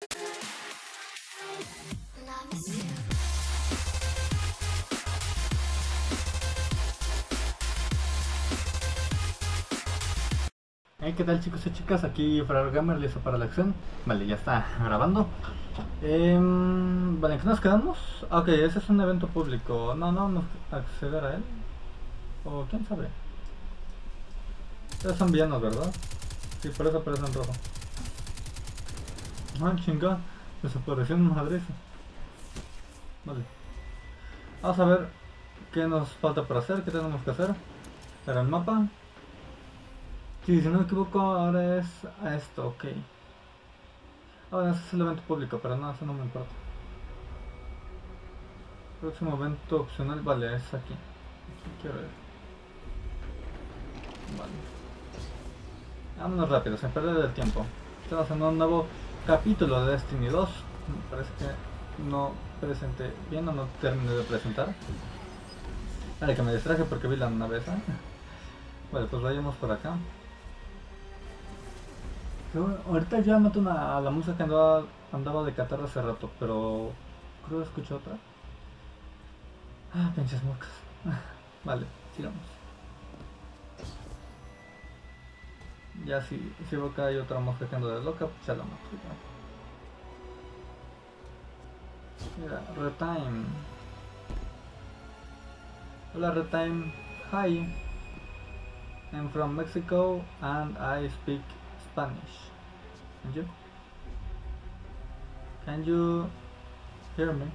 Hey, ¿qué tal chicos y chicas? Aquí Ferrer Gamer, listo para la acción. Vale, ya está grabando. Vale, ¿en qué nos quedamos? Ah, ok, ese es un evento público. No, no vamos a acceder a él. O quién sabe. Ustedes son villanos, ¿verdad? Sí, por eso aparece en rojo. Ah, chinga. Desapareció en Madrid. Vale. Vamos a ver qué nos falta por hacer, qué tenemos que hacer. Para el mapa. Sí, si no me equivoco, ahora es a esto, ok. Ahora ese es el evento público, pero no, eso no me importa. Próximo evento opcional, vale, es aquí. Aquí quiero ir. Vale. Vámonos rápido, sin perder el tiempo. Estamos en un nuevo capítulo de Destiny 2. Me parece que no presenté bien o no terminé de presentar. Vale, que me distraje porque vi la nave esa. Vale, pues vayamos por acá. Pero ahorita ya noto a la música que andaba de catarro hace rato, pero creo que escucho otra. Ah, pinches moscas. Vale, sigamos. Ya si veo que hay otra mosca que anda de loca, pues ya la mato. Mira, Retime. Hola Retime. Hi. I'm from Mexico and I speak Spanish. And you? Can you hear me?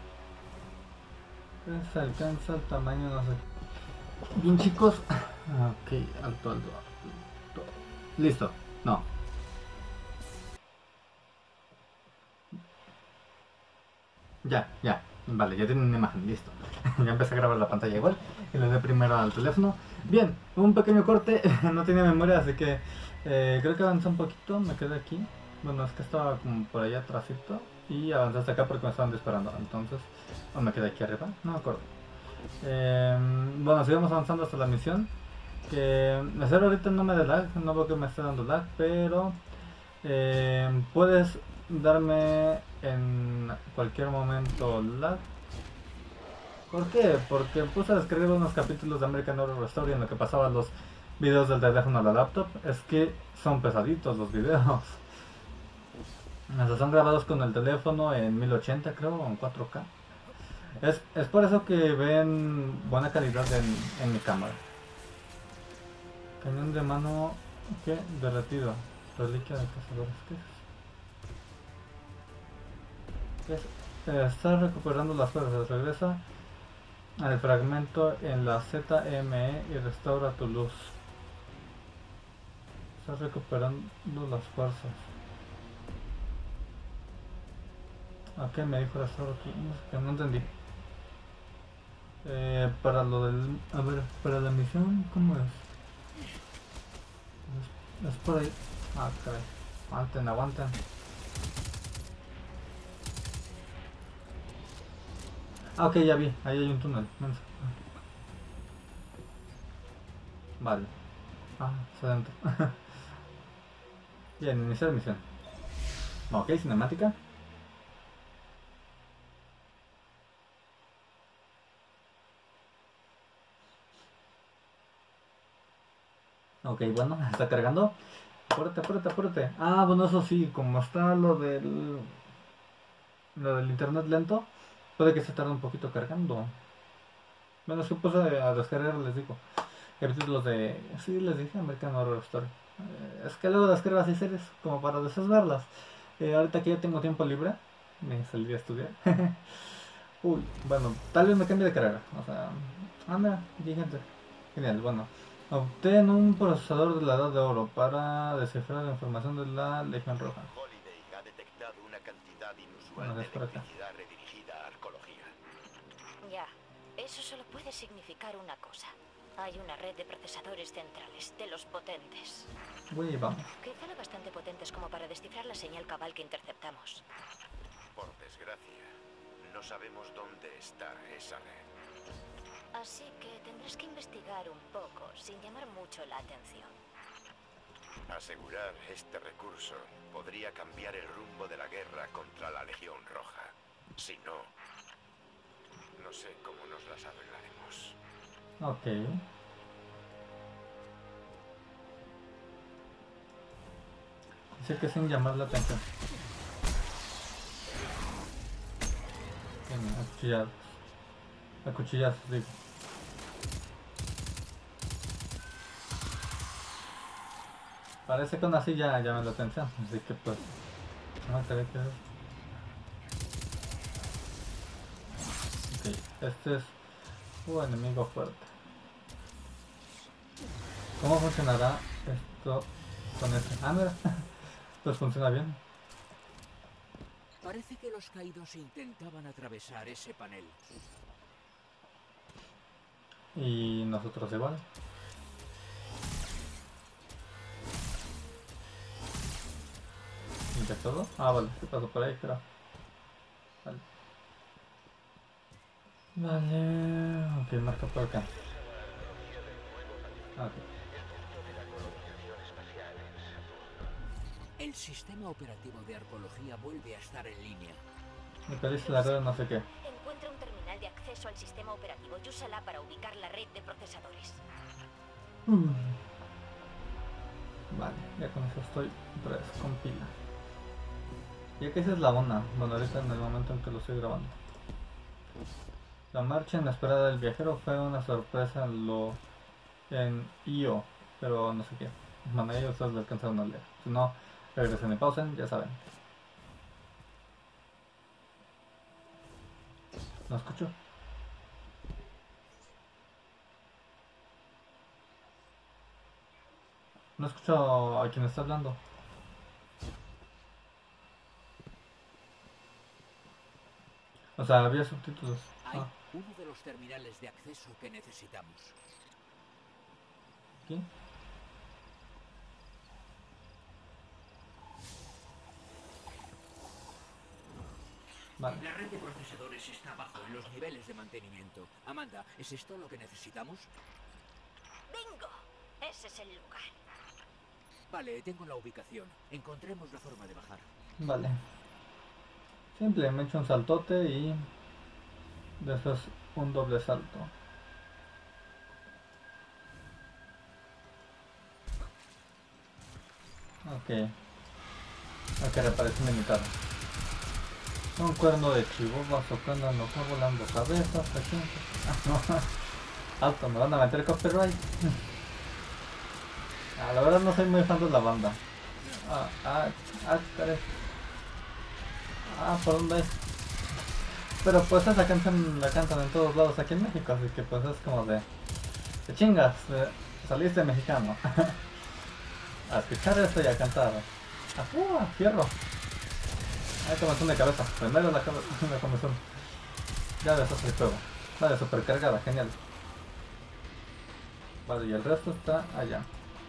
Se alcanza el tamaño, no sé. Bien chicos. Ok, alto. Listo. No. Ya. Vale, ya tiene una imagen, listo. Ya empecé a grabar la pantalla igual. Y le doy primero al teléfono. Bien, un pequeño corte. No tenía memoria, así que creo que avancé un poquito. Me quedé aquí. Bueno, es que estaba como por allá atrásito. Y avancé hasta acá porque me estaban disparando. Entonces, o me quedé aquí arriba. No me acuerdo. Bueno, sigamos avanzando hasta la misión. Que hacer ahorita no me da lag. No veo que me esté dando lag. Pero puedes darme en cualquier momento lag. ¿Por qué? Porque puse a descargar unos capítulos de American Horror Story en lo que pasaban los videos del teléfono a la laptop. Es que son pesaditos los videos. O sea, son grabados con el teléfono en 1080 creo, o en 4K. Es por eso que ven buena calidad en mi cámara. Cañón de mano, ¿qué? Derretido. Reliquia de cazadores, ¿qué es? Está recuperando las fuerzas, regresa al fragmento en la ZME y restaura tu luz. Está recuperando las fuerzas. ¿A qué me dijo restaura tu luz? Que no entendí. Para lo del... A ver, para la misión, ¿cómo es? Es por ahí. Ah, caray. Aguanten. Ah, ok, ya vi. Ahí hay un túnel. Vale. Ah, está adentro. Bien, iniciar misión. Ok, cinemática. Ok, bueno, está cargando. Apúrate. Ah, bueno, eso sí, como está lo del internet lento, puede que se tarde un poquito cargando. Bueno, es que puse a descargar, les digo. Capítulos de... Sí, les dije, American Horror Story. Es que luego descargo así series como para desverlas. Ahorita que ya tengo tiempo libre, me salí a estudiar. Uy, bueno, tal vez me cambie de carrera. O sea, mira, aquí hay gente. Genial, bueno. Obtén un procesador de la Edad de Oro para descifrar la información de la Legión Roja. Holiday ha detectado una cantidad Bueno, inusual de es por acá. electricidad redirigida a arqueología. Ya, eso solo puede significar una cosa. Hay una red de procesadores centrales, de los potentes. Güey, vamos. Quizá lo bastante potentes como para descifrar la señal cabal que interceptamos. Por desgracia, no sabemos dónde está esa red. Así que tendrás que investigar un poco, sin llamar mucho la atención. Asegurar este recurso podría cambiar el rumbo de la guerra contra la Legión Roja. Si no, no sé cómo nos las arreglaremos. Ok. Dice que sin llamar la atención. Acuchillados. Acuchillados, digo. Parece que aún así ya llama la atención. Así que pues... vamos a ver qué es. Ok, este es un enemigo fuerte. ¿Cómo funcionará esto con este? Ah, mira. Pues funciona bien. Parece que los caídos intentaban atravesar ese panel. Y nosotros igual. ¿Y de todo? Ah, vale, se pasó por ahí, pero... Vale. Vale... Ok, marca por acá. Ok. El sistema operativo de arqueología vuelve a estar en línea. Me pediste la red no sé qué. Encuentra un terminal de acceso al sistema operativo y úsala para ubicar la red de procesadores. Vale, ya con eso estoy 3 con pila. Ya que esa es la onda, bueno, ahorita en el momento en que lo estoy grabando. La marcha inesperada del viajero fue una sorpresa en IO, pero no sé qué. Bueno, ellos ustedes lo alcanzaron a leer. Si no, regresen y pausen, ya saben. ¿No escucho? No escucho a quien está hablando. O sea, había subtítulos. Hay uno de los terminales de acceso que necesitamos. ¿Aquí? Vale. La red de procesadores está abajo en los niveles de mantenimiento. Amanda, ¿es esto lo que necesitamos? ¡Bingo! Ese es el lugar. Vale, tengo la ubicación. Encontremos la forma de bajar. Vale. Simple, me echo un saltote y después un doble salto. Ok. Ok, reaparece mi cara. Un cuerno de chihuahua socando en hoja volando cabezas aquí. Alto, me van a meter copyright. La verdad no soy muy fan de la banda. Caray. ¿Por dónde es? Pero pues esa canción la cantan en todos lados aquí en México, así que pues es como de... ¡Te chingas! Saliste mexicano. A escuchar esto y a cantar. ¡Fierro! Hay comezón de cabeza. Primero la comezón. Ya deshace el juego. Vale, super cargada, genial. Vale, y el resto está allá.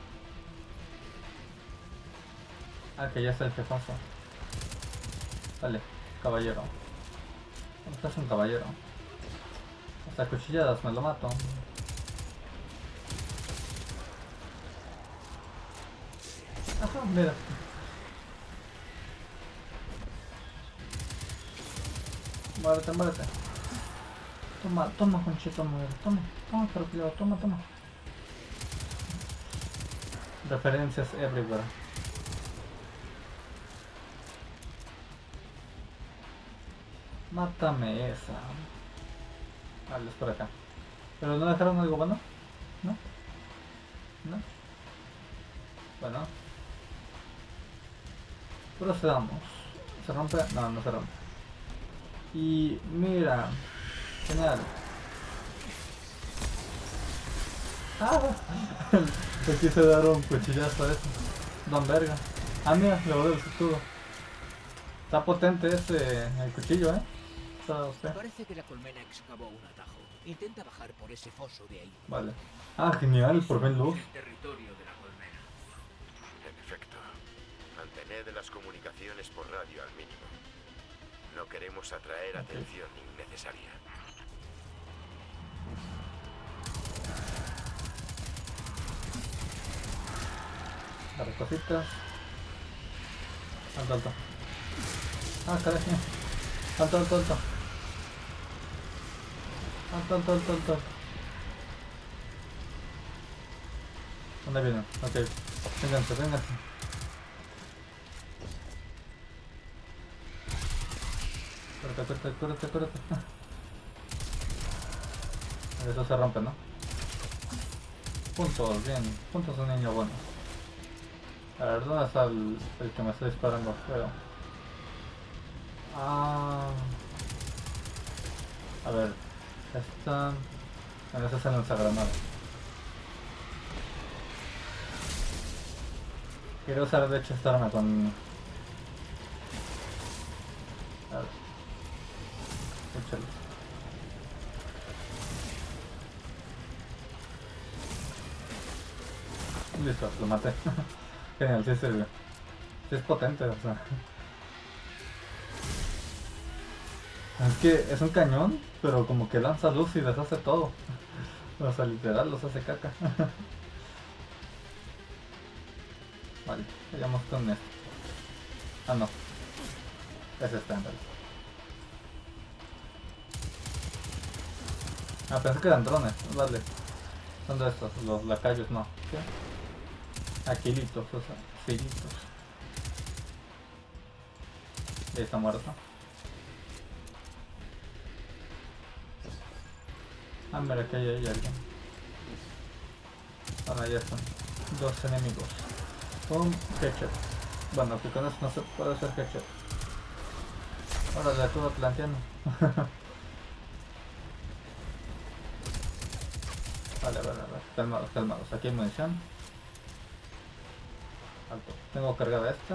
Que ya está el jefazo. Vale, caballero. Estás un caballero. Hasta cuchilladas me lo mato. Ajá, mira. Muérete, muérete. Toma, conchito, muérete. Toma, pero cuidado, toma. Referencias everywhere. Mátame esa. Vale, es por acá. ¿Pero no dejaron algo bueno? ¿No? Bueno. Procedamos. ¿Se rompe? No se rompe. Y mira. Genial. Le quise dar un cuchillazo a eso. Don verga. Mira, le volé el escudo. Está potente el cuchillo, Parece que la colmena excavó un atajo. Intenta bajar por ese foso de ahí. Vale. Genial, por fin luz. El territorio de la colmena. En efecto, mantened las comunicaciones por radio al mínimo. No queremos atraer atención innecesaria. Agarra cositas. Alto, alto. Ah, caray. Alto, alto, alto. Alto, alto, alto, alto. ¿Dónde vienen? Ok. Vénganse, vénganse. Cúrate, cúrate, cúrate, cúrate. Eso se rompe, ¿no? Puntos, bien. Puntos de un niño bueno. A ver, ¿dónde está el que me está disparando? Creo. Ah. A ver. Esta... Bueno, esa es el lanzagranada. Quiero usar de hecho esta arma con... A ver. Échale. Listo, lo maté. Genial, sí sirve. Sí es potente, o sea. Es que es un cañón, pero como que lanza luz y deshace todo. O sea, literal los hace caca. Vale, vayamos con esto. Ah, no. Es estándar. Ah, pensé que eran drones. Vale. Son de estos, los lacayos, no. ¿Qué? Aquilitos, o sea, filitos. Ya está muerto. Ah, mira que hay alguien. Ahora ya están. Dos enemigos. Un headshot. Bueno, que con eso no se puede hacer headshot. Ahora le estuve planteando. Vale, a ver. Calmados, calmados. Aquí hay munición. Alto. Tengo cargada esta.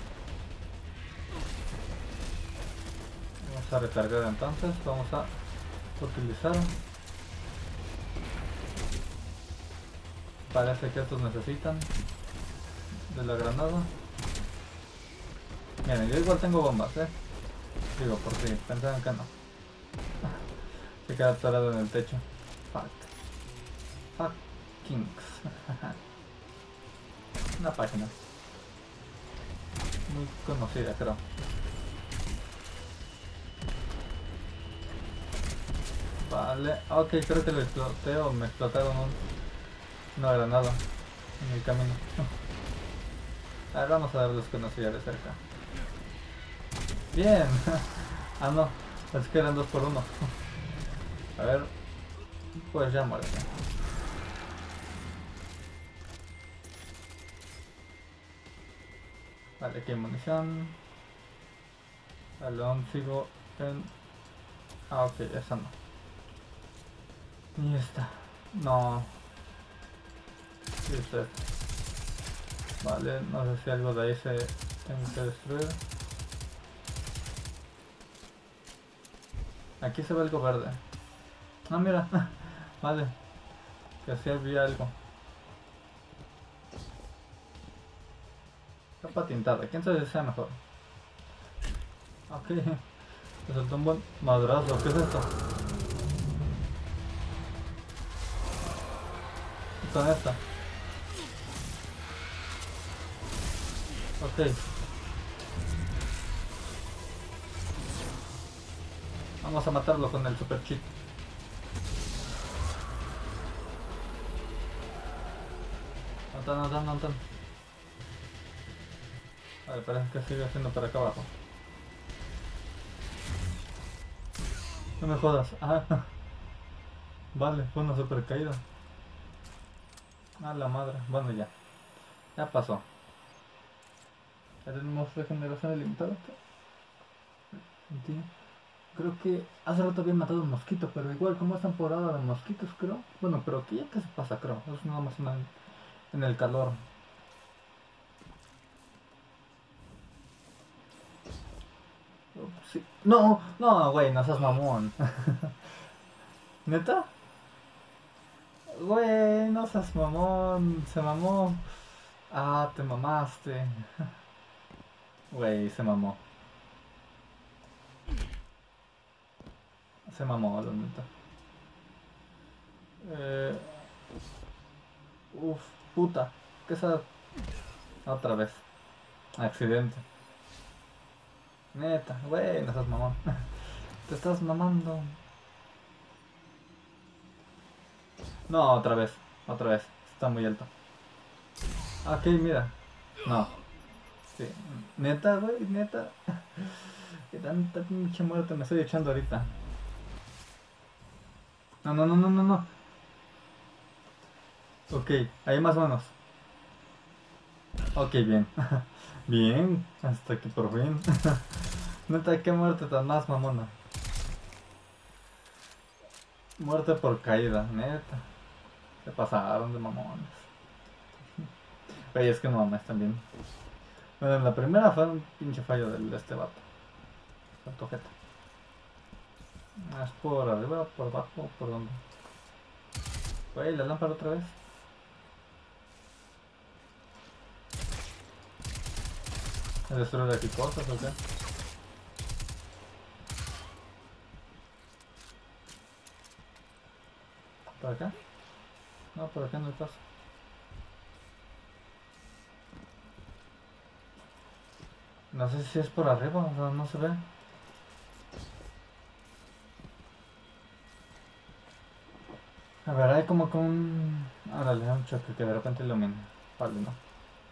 Vamos a recargar entonces. Vamos a utilizar. Parece que estos necesitan de la granada. Miren, yo igual tengo bombas, Digo, por si pensaban que no. Se queda atorado en el techo. Fuck. Fuck Kings. Una página muy conocida, creo. Vale, ok, creo que lo exploté o me explotaron una granada en el camino. A ver, vamos a darles conocida de cerca. Bien. Ah, no, es que eran 2 por 1. A ver, pues ya muerte. Vale, aquí hay munición. Vale, aún sigo en... Ah, ok, esa no. Y esta. No. Y esta. Vale, no sé si algo de ahí se tiene que destruir. Aquí se ve algo verde. Ah, mira. Vale. Que así había algo. Capa tintada. ¿Quién sabe si sea mejor? Ok. Me soltó un buen madrazo. ¿Qué es esto? ¿Y con esta? Ok. Vamos a matarlo con el super cheat. Antan. Vale, parece que sigue haciendo para acá abajo. No me jodas. Ah. Vale, fue una super caída. A la madre. Bueno, ya. Ya pasó. Tenemos regeneración ilimitada. Creo que hace rato había matado un mosquito, pero igual como es temporada de mosquitos, creo. Bueno, pero aquí ya que se pasa, creo. Es nada más en el calor. Sí. No, güey, no seas mamón. ¿Neta? Güey, no seas mamón. Se mamó. Ah, te mamaste. Güey, se mamó. Se mamó, la neta. Uf, puta. ¿Qué esa Otra vez. Accidente. Neta, güey, no seas mamón. Te estás mamando. No, otra vez. Otra vez. Está muy alto. Ok, mira. No. Sí. Neta, güey, neta. Qué tanta pinche muerte me estoy echando ahorita. No, no, no, no, no, no. Ok, ahí más o menos. Ok, bien. Bien, hasta que por fin. Neta, qué muerte tan más mamona. Muerte por caída, neta. Se pasaron de mamones. Oye, es que no mames también. Bueno, en la primera fue un pinche fallo de este vato. Tanto jeta. ¿Es por arriba, por abajo, por dónde? Güey, la lámpara otra vez. ¿A destruir aquí cosas o qué? ¿Por acá? No, por acá no hay paso. No sé si es por arriba, o sea, no se ve. A ver, hay como que un... Árale, un choque que de repente ilumina. Vale, no.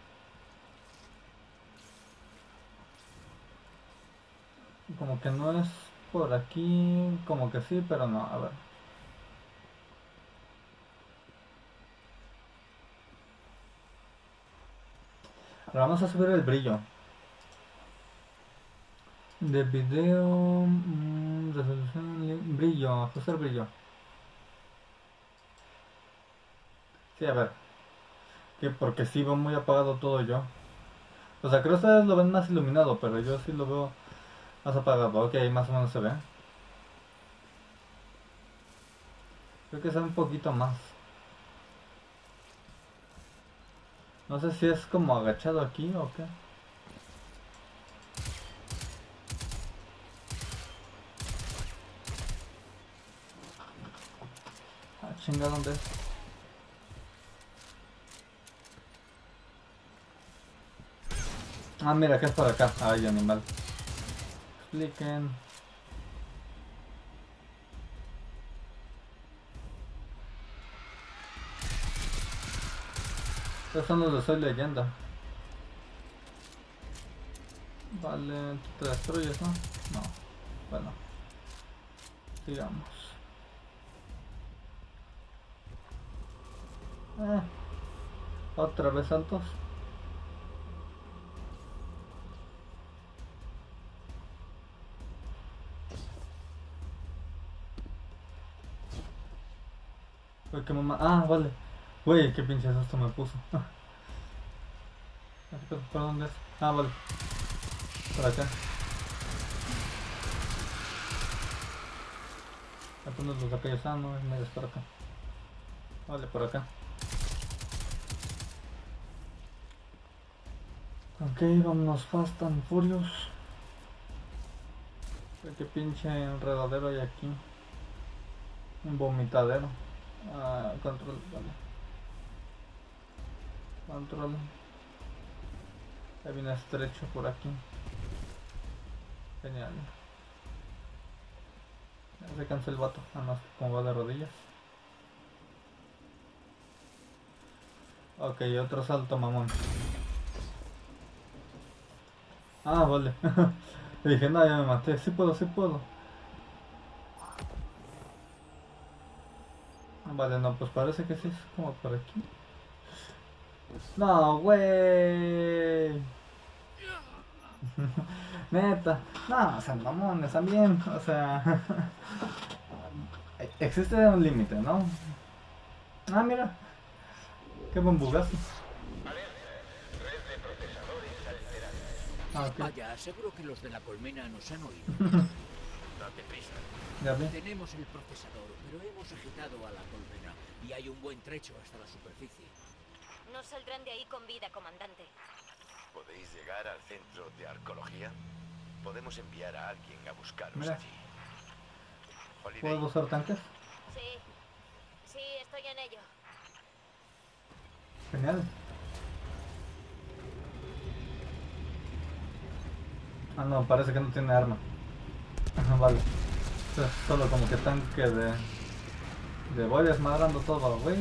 Como que no es por aquí, como que sí, pero no, a ver. Ahora vamos a subir el brillo. De video... resolución... Brillo, ajustar brillo. Sí, a ver. Que porque sí va muy apagado todo yo. O sea, creo que ustedes lo ven más iluminado, pero yo sí lo veo más apagado. Ok, más o menos se ve. Creo que se ve un poquito más. No sé si es como agachado aquí o qué. Ah, chinga, ¿dónde es? Ah, mira, que es por acá. Ay, animal. Expliquen. Estos son los que estoy leyendo. Vale, tú te destruyes, ¿no? No. Bueno, sigamos. Otra vez saltos. Uy, qué mamá. Ah, vale. Güey, qué pinche susto me puso. ¿Por dónde es? Ah, vale. Por acá. Apenas los acá ya no, es medio por acá. Vale, por acá. Ok, vámonos Fast and Furious. Qué pinche enredadero hay aquí. Un vomitadero. Ah, control, vale. Control. Hay bien estrecho por aquí. Genial. Ya se cansó el vato. Ah, no, como va de rodillas. Ok, otro salto, mamón. Ah, vale. Le dije, no, ya me maté. Sí puedo, sí puedo. Vale, no, pues parece que sí es como por aquí. No, güey. Neta. No, o sea, mamones también. O sea, existe un límite, ¿no? Ah, mira. Qué buen bugazo. Ah, ok. Vaya, seguro que los de la colmena nos han oído. Date prisa. Ya vi. Tenemos el procesador, pero hemos agitado a la colmena y hay un buen trecho hasta la superficie. No saldrán de ahí con vida, comandante. ¿Podéis llegar al centro de arqueología? Podemos enviar a alguien a buscaros Mira. allí. Holiday, ¿Puedo usar tanques? Sí, sí, estoy en ello. Genial. Ah, no, parece que no tiene arma. Vale. Es solo como que tanque de voy desmadrando todo, güey.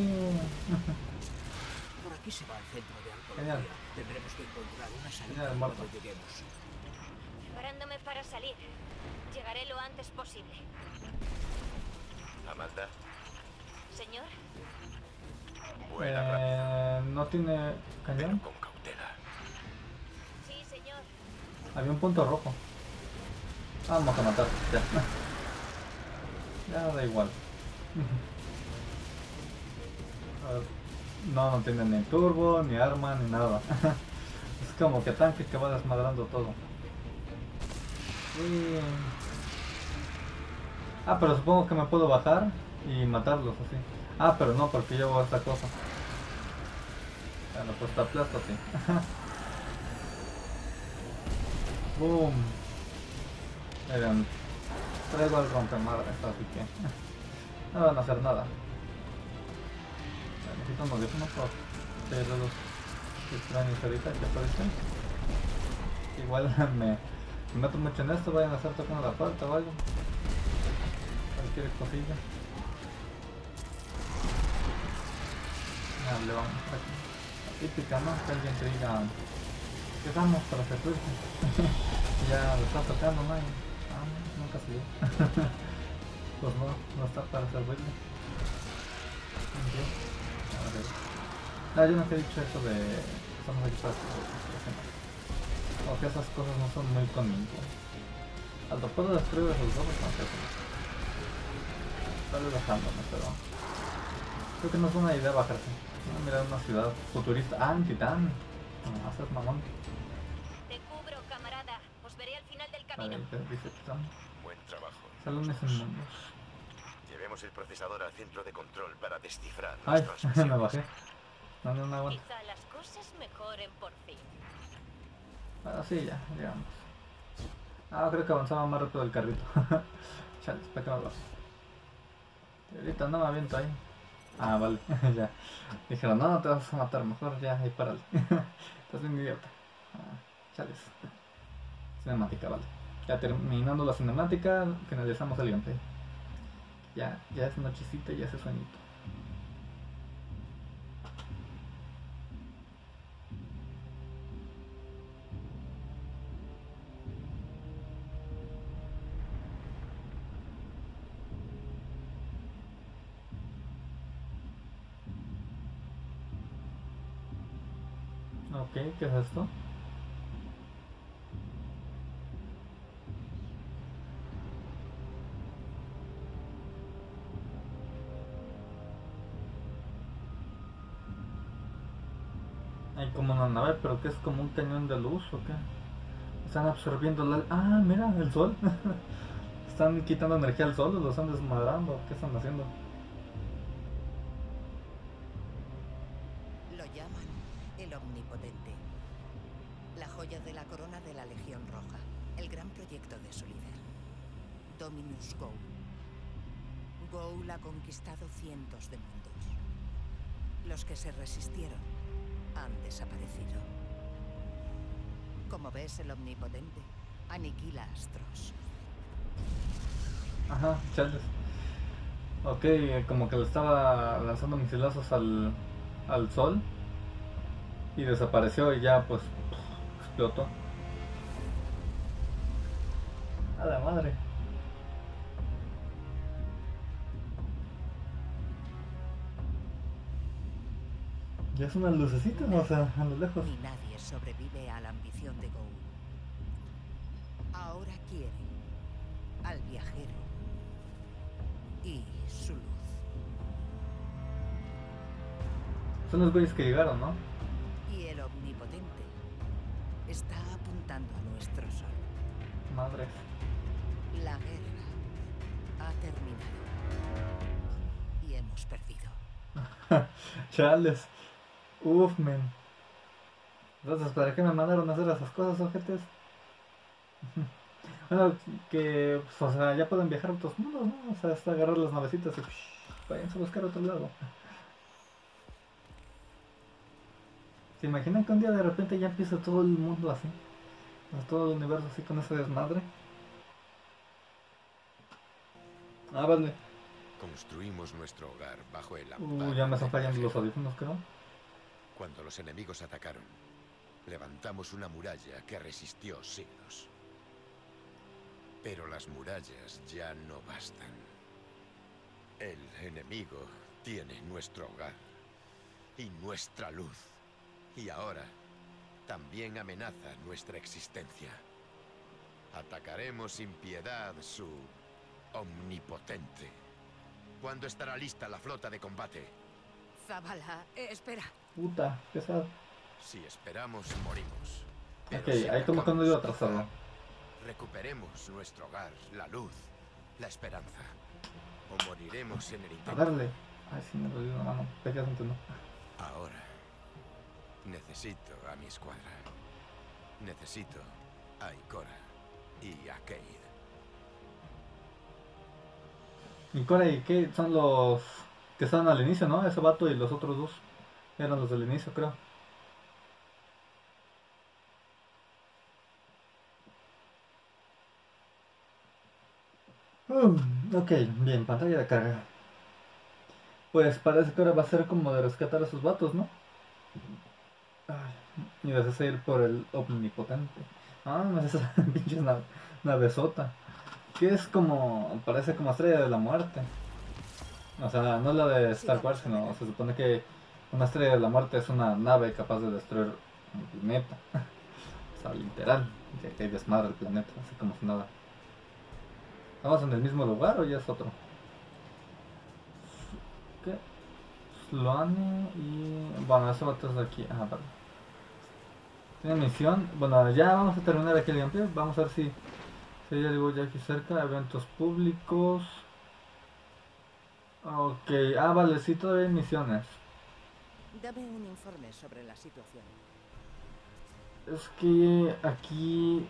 Por aquí se va al centro de Genial. arqueología. Tendremos que encontrar una salida Genial, cuando Marta. lleguemos. Preparándome para salir. Llegaré lo antes posible. Amanda, Señor, vuela rápido, No tiene pero cañón. con cautela. sí, señor. Había un punto rojo. Vamos a matar, ya. Ya da igual. A ver, no tiene ni turbo, ni arma, ni nada. Es como que tanque que va desmadrando todo. Y... Ah, pero supongo que me puedo bajar y matarlos así. Ah, pero no, porque llevo esta cosa. Bueno, pues te aplasto así. Boom. Miren, traigo al rompemadres, así que no van a hacer nada. Necesito unos audífonos por los extraños ahorita que aparecen. Igual me meto mucho en esto, vayan a estar tocando la puerta o algo. Cualquier cosilla. Le vamos aquí. La típica, ¿no? Que alguien te diga que estamos para servirte. Ya lo está tocando, ¿no? Nunca se dio. Pues no está para servirle. No, yo nunca he dicho eso de estamos aquí para servirle. Como que esas cosas no son muy conmigo. Al puedo destruir esos dos, no sé. Está relajándome, pero creo que no es buena idea bajarse. Mirar una ciudad futurista. Ah, en Titán. No, haces mamón. Te cubro, camarada. Os veré al final del Vale, camino. dice Titán. Buen trabajo. Salones inmundos. Llevemos el procesador al centro de control para descifrar las Ay, transmisiones. me bajé. No, aguanta. Quizá las cosas mejoren por fin. Bueno, sí, ya, digamos. Ah, creo que avanzaba más rápido el carrito. Chales, ¿para qué me bajo? Y ahorita no me aviento ahí. Ah, vale, ya. Dijeron, no, te vas a matar, mejor ya, ahí párale. Estás bien idiota. Chales. Cinemática, vale. Ya terminando la cinemática, finalizamos el gameplay. Ya es nochecita y ya hace sueñito. Ok, ¿qué es esto? Hay como una nave, pero que es como un cañón de luz o qué. Están absorbiendo la... Ah, mira, el sol. Están quitando energía al sol o lo están desmadrando. ¿Qué están haciendo? Lo llaman el Omnipotente. La joya de la corona de la Legión Roja. El gran proyecto de su líder. Dominus Ghoul. Ghoul ha conquistado cientos de mundos. Los que se resistieron han desaparecido. Como ves, el Omnipotente aniquila astros. Ajá, chales. Ok, como que le estaba lanzando misilazos al sol. Y desapareció y ya pues explotó. A la madre. Ya es una lucecita, o sea, a lo lejos. Ni nadie sobrevive a la ambición de Ghoul. Ahora quiere al viajero y su luz. Son los güeyes que llegaron, ¿no? Y el Omnipotente está apuntando a nuestro sol. Madre. La guerra ha terminado. Y hemos perdido. Chales. Uf, men. Entonces, ¿para qué me mandaron a hacer esas cosas, ojetes? Bueno, que, pues, o sea, ya pueden viajar a otros mundos, ¿no? O sea, hasta agarrar las navecitas y váyanse a buscar a otro lado. ¿Se imaginan que un día de repente ya empieza todo el mundo así? A todo el universo así con ese desmadre. Ah, vale. Construimos nuestro hogar bajo el amparo Ya me de están fallando los Graham. audífonos, creo. Cuando los enemigos atacaron, levantamos una muralla que resistió siglos. Pero las murallas ya no bastan. El enemigo tiene nuestro hogar y nuestra luz. Y ahora también amenaza nuestra existencia. Atacaremos sin piedad su omnipotente. ¿Cuándo estará lista la flota de combate? Zavala, espera. Puta, pesado. Si esperamos, morimos. Pero Ok, si ahí como que no atacamos, iba a atrasarlo. recuperemos nuestro hogar, la luz, la esperanza. O moriremos en el A intento. darle. Ay, sí, me dolió la mano. Pegas antes no. Ahora necesito a mi escuadra. Necesito a Ikora y a Cade. Y Cora y Kate son los que estaban al inicio, ¿no? Ese vato y los otros dos eran los del inicio, creo. Ok, bien, pantalla de carga. Pues parece que ahora va a ser como de rescatar a esos vatos, ¿no? Ay, y vas a ir por el omnipotente. Ah, no es esa pinche navezota. Que es como, parece como estrella de la muerte. O sea, no la de Star Wars, sino se supone que una estrella de la muerte es una nave capaz de destruir un planeta. O sea, literal, que hay desmadre el planeta, así como si nada. ¿Estamos en el mismo lugar o ya es otro? ¿Qué? Sloane y... Bueno, ese vato es de aquí. Ah, vale. Tiene misión. Bueno, ya vamos a terminar aquí el gameplay. Vamos a ver si hay algo ya aquí cerca. Eventos públicos. Ok, ah, vale, sí, todavía hay misiones. Dame un informe sobre la situación. Es que aquí...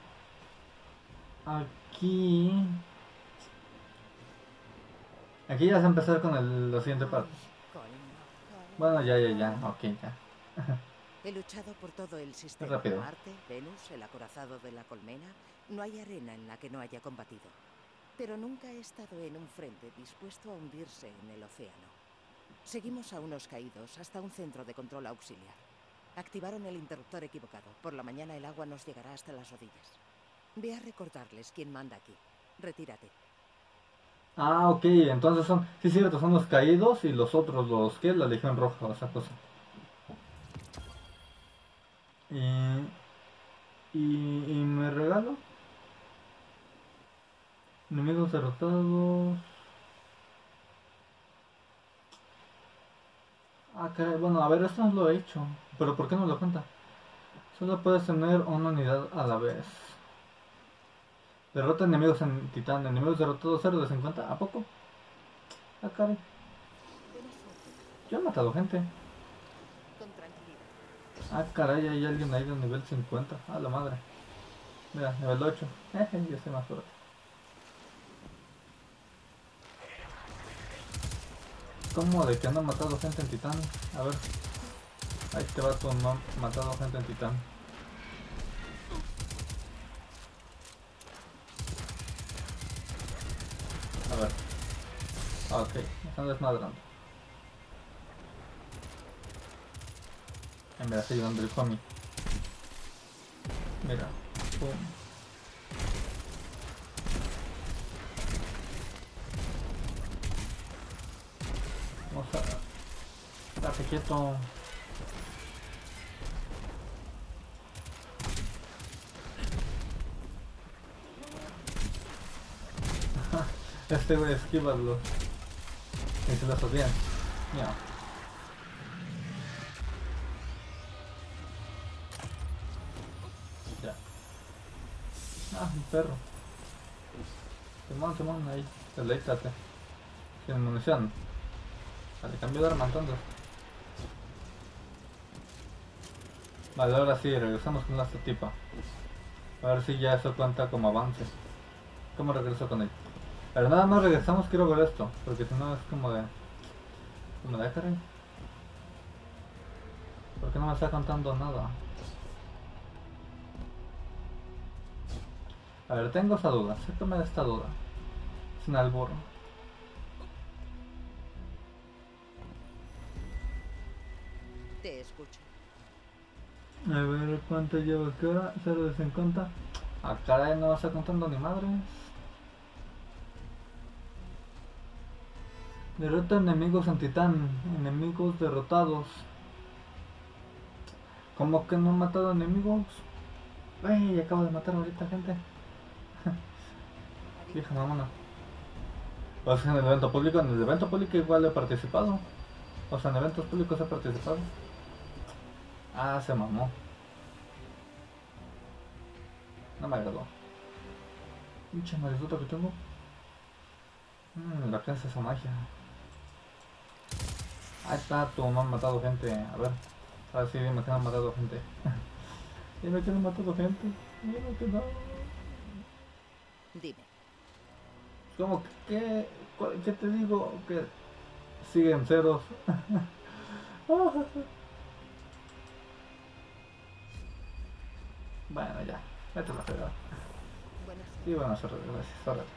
Aquí ya se va a empezar con la siguiente parte. Bueno, ya, ok, ya. He luchado por todo el sistema. Rápido. Marte, Venus, el acorazado de la colmena. No hay arena en la que no haya combatido. Pero nunca he estado en un frente dispuesto a hundirse en el océano. Seguimos a unos caídos hasta un centro de control auxiliar. Activaron el interruptor equivocado. Por la mañana el agua nos llegará hasta las rodillas. Ve a recordarles quién manda aquí. Retírate. Ah, ok, entonces son... Sí, cierto, son los caídos y los otros, los que la Legión Roja o esa cosa. Y me regalo enemigos derrotados. Ah, caray, bueno, a ver, esto no lo he hecho. Pero ¿por qué no lo cuenta? Solo puedes tener una unidad a la vez. Derrota enemigos en Titán. Enemigos derrotados 0 de 50. ¿A poco? Ah, caray. Yo he matado gente. Con tranquilidad. Ah, caray, hay alguien ahí de nivel 50. Ah, la madre. Mira, nivel 8. Yo estoy más fuerte. ¿Cómo de que no ha matado gente en Titán? A ver. Ahí este vato no ha matado gente en Titán. A ver. Ok, me están desmadrando. Me está ayudando el homie. Mira. Pum. Vamos a... Estate quieto. Este güey esquívalo. Y se lo haces bien. Ya. Ya. Ah, un perro. Simón, ahí. Deleítate. Sin munición. Vale, cambio de arma entonces. Vale, ahora sí, regresamos con esta tipa. A ver si ya eso cuenta como avance. ¿Cómo regreso con él? Pero nada más regresamos, quiero ver esto. Porque si no es como de... ¿Cómo de caray? ¿Por qué no me está contando nada? A ver, tengo esa duda, sácame de esta duda. Sin albur. Te escucho. A ver, ¿cuánto llevo? ¿Qué hora? 0 de 50. Ah, caray, no está contando ni madres. Derrota enemigos en Titán. Enemigos derrotados. ¿Cómo que no he matado enemigos? Wey, acabo de matar ahorita gente. Vieja mamona. O sea, en el evento público igual he participado. O sea, en eventos públicos he participado. Ah, se mamó. No me agradó. Pinche marizuta que tengo. La clase esa magia. Ahí está, tu mamá han matado gente. A ver. Ahora sí, dime que no han matado gente. Dime que no han matado gente. Dime que no. Dime. ¿Cómo que qué te digo? Que siguen ceros. Bueno, ya. Vete a la fregada. Buenas. Sí, bueno, gracias. Ahora.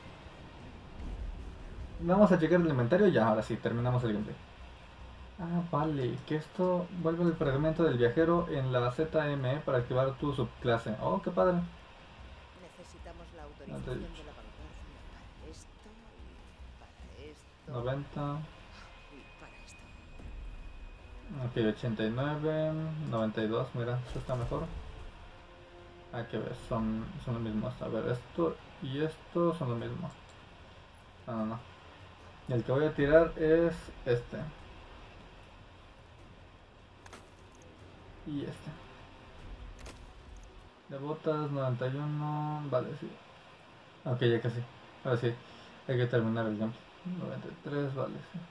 Vamos a checar el inventario y ya, ahora sí, terminamos el gameplay. Ah, vale, que esto vuelve el fragmento del viajero en la ZME para activar tu subclase. Oh, qué padre. Necesitamos la autorización de la vanguardia para esto y para esto 90. y para esto. Ok, 89, 92, mira, esto está mejor. Hay que ver, son lo mismo. A ver, esto y esto son lo mismo. No. Y el que voy a tirar es este. Y este. De botas 91, vale, sí. Ok, ya casi. Ahora sí, hay que terminar el gameplay. 93, vale, sí.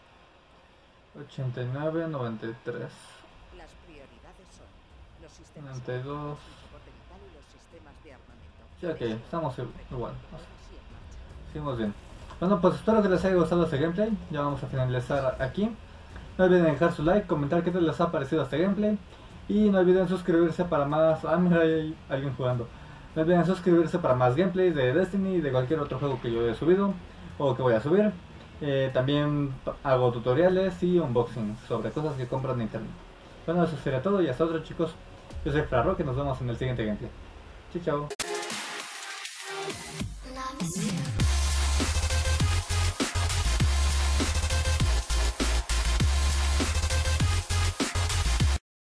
89, 93. Las prioridades son los sistemas 92. orbital y los sistemas de armamento. Sí, ok, estamos igual. Sí, en marcha. Seguimos bien. Bueno, pues espero que les haya gustado este gameplay. Ya vamos a finalizar aquí. No olviden dejar su like, comentar qué tal les ha parecido este gameplay. Y no olviden suscribirse para más... Ah, mira, hay alguien jugando. No olviden suscribirse para más gameplays de Destiny y de cualquier otro juego que yo haya subido o que voy a subir. También hago tutoriales y unboxings sobre cosas que compran en internet. Bueno, eso sería todo y hasta otro, chicos. Yo soy Frarro, que nos vemos en el siguiente gameplay. Chao, chao.